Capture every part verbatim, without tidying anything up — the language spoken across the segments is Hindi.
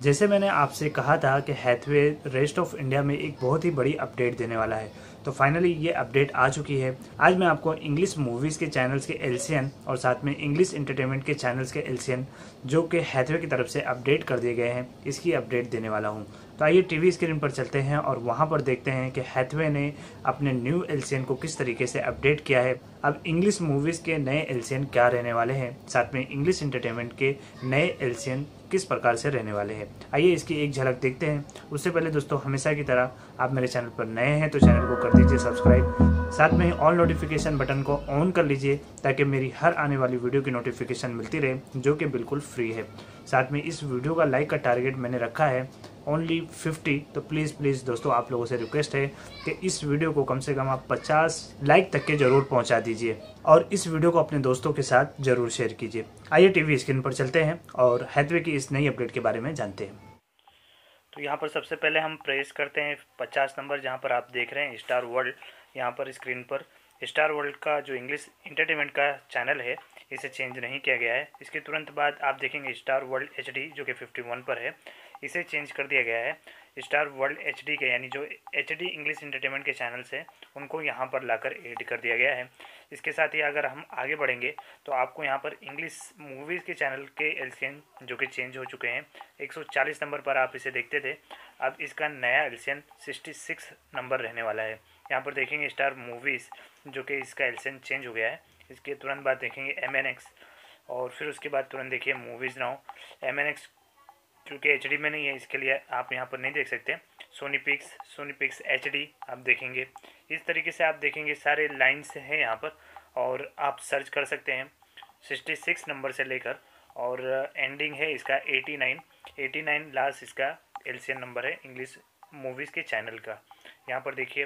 जैसे मैंने आपसे कहा था कि हैथवे रेस्ट ऑफ इंडिया में एक बहुत ही बड़ी अपडेट देने वाला है, तो फाइनली ये अपडेट आ चुकी है। आज मैं आपको इंग्लिश मूवीज़ के चैनल्स के एलसीएन और साथ में इंग्लिश एंटरटेनमेंट के चैनल्स के एलसीएन जो कि हैथवे की तरफ से अपडेट कर दिए गए हैं, इसकी अपडेट देने वाला हूँ। तो आइए टीवी स्क्रीन पर चलते हैं और वहाँ पर देखते हैं कि हैथवे ने अपने न्यू एलसीएन को किस तरीके से अपडेट किया है। अब इंग्लिश मूवीज़ के नए एलसीएन क्या रहने वाले हैं, साथ में इंग्लिश एंटरटेनमेंट के नए एलसीएन किस प्रकार से रहने वाले हैं, आइए इसकी एक झलक देखते हैं। उससे पहले दोस्तों, हमेशा की तरह आप मेरे चैनल पर नए हैं तो चैनल को कर दीजिए सब्सक्राइब, साथ में ही ऑल नोटिफिकेशन बटन को ऑन कर लीजिए ताकि मेरी हर आने वाली वीडियो की नोटिफिकेशन मिलती रहे, जो कि बिल्कुल फ्री है। साथ में इस वीडियो का लाइक का टारगेट मैंने रखा है ओनली फिफ्टी, तो प्लीज़ प्लीज़ दोस्तों आप लोगों से रिक्वेस्ट है कि इस वीडियो को कम से कम आप पचास लाइक तक के ज़रूर पहुंचा दीजिए और इस वीडियो को अपने दोस्तों के साथ ज़रूर शेयर कीजिए। आइए टीवी स्क्रीन पर चलते हैं और हैथवे की इस नई अपडेट के बारे में जानते हैं। तो यहाँ पर सबसे पहले हम प्रेस करते हैं पचास नंबर, जहाँ पर आप देख रहे हैं स्टार वर्ल्ड। यहाँ पर स्क्रीन पर स्टार वर्ल्ड का जो इंग्लिश एंटरटेनमेंट का चैनल है, इसे चेंज नहीं किया गया है। इसके तुरंत बाद आप देखेंगे स्टार वर्ल्ड एचडी जो कि इक्यावन पर है, इसे चेंज कर दिया गया है। स्टार वर्ल्ड एचडी के यानी जो एचडी इंग्लिश एंटरटेनमेंट के चैनल्स हैं, उनको यहाँ पर लाकर ऐड कर दिया गया है। इसके साथ ही अगर हम आगे बढ़ेंगे तो आपको यहाँ पर इंग्लिश मूवीज़ के चैनल के एलसीएन जो कि चेंज हो चुके हैं, एक सौ चालीस नंबर पर आप इसे देखते थे, अब इसका नया एलसीएन छियासठ नंबर रहने वाला है। यहाँ पर देखेंगे स्टार मूवीज़ जो कि इसका एलसीएन चेंज हो गया है। इसके तुरंत बाद देखेंगे एम एन एक्स और फिर उसके बाद तुरंत देखिए movies now. M N X क्योंकि एच डी में नहीं है, इसके लिए आप यहाँ पर नहीं देख सकते। Sony Pix Sony Pix H D आप देखेंगे। इस तरीके से आप देखेंगे सारे लाइन्स हैं यहाँ पर और आप सर्च कर सकते हैं छियासठ नंबर से लेकर, और एंडिंग है इसका नवासी नवासी लास्ट इसका एलसीएन नंबर है इंग्लिश मूवीज़ के चैनल का। यहाँ पर देखिए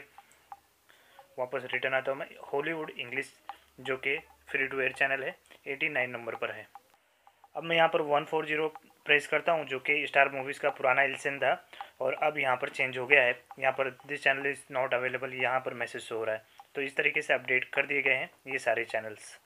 वापस रिटर्न आता हूँ मैं, हॉलीवुड इंग्लिश जो कि फ्री टू एयर चैनल है, नवासी नंबर पर है। अब मैं यहाँ पर एक सौ चालीस प्रेस करता हूँ जो कि स्टार मूवीज़ का पुराना एलसीएन था और अब यहाँ पर चेंज हो गया है। यहाँ पर this channel is not available, यहाँ पर मैसेज हो रहा है। तो इस तरीके से अपडेट कर दिए गए हैं ये सारे चैनल्स।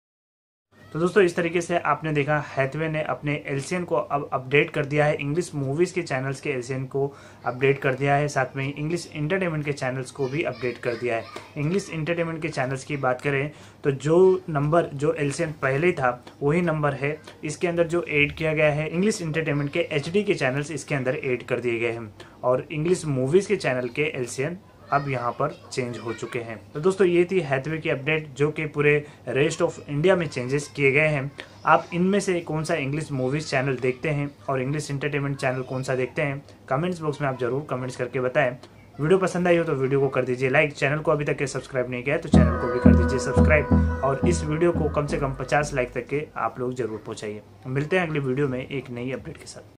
तो दोस्तों इस तरीके से आपने देखा हैथवे ने अपने एलसीएन को अब अपडेट कर दिया है, इंग्लिश मूवीज़ के चैनल्स के एलसीएन को अपडेट कर दिया है, साथ में इंग्लिश एंटरटेनमेंट के चैनल्स को भी अपडेट कर दिया है। इंग्लिश एंटरटेनमेंट के चैनल्स की बात करें तो जो नंबर जो एलसीएन पहले था वही नंबर है इसके अंदर जो ऐड किया गया है। इंग्लिश एंटरटेनमेंट के एचडी के चैनल्स इसके अंदर ऐड कर दिए गए हैं और इंग्लिश मूवीज़ के चैनल के एलसीएन अब यहाँ पर चेंज हो चुके हैं। तो दोस्तों ये थी हैथवे की अपडेट जो कि पूरे रेस्ट ऑफ इंडिया में चेंजेस किए गए हैं। आप इनमें से कौन सा इंग्लिश मूवीज़ चैनल देखते हैं और इंग्लिश एंटरटेनमेंट चैनल कौन सा देखते हैं, कमेंट्स बॉक्स में आप जरूर कमेंट्स करके बताएं। वीडियो पसंद आई हो तो वीडियो को कर दीजिए लाइक, चैनल को अभी तक के सब्सक्राइब नहीं किया है तो चैनल को भी कर दीजिए सब्सक्राइब और इस वीडियो को कम से कम पचास लाइक तक के आप लोग जरूर पहुँचाइए। मिलते हैं अगली वीडियो में एक नई अपडेट के साथ।